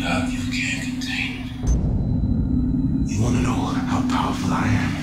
love you can't contain it. You want to know how powerful I am?